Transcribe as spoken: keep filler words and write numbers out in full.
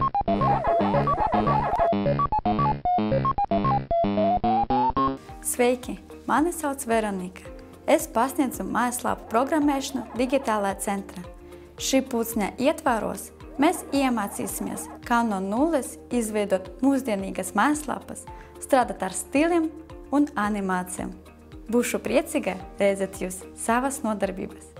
Sveiki! Mani sauc Veronika. Es pasniedzu mājaslapu programmēšanu Digitālajā centrā. Šī pulcņa ietvaros mēs iemācīsimies, kā no nulles izveidot mūsdienīgas mājaslapas, strādāt ar stiliem un animācijām. Būšu priecīga redzēt jūs savas nodarbības.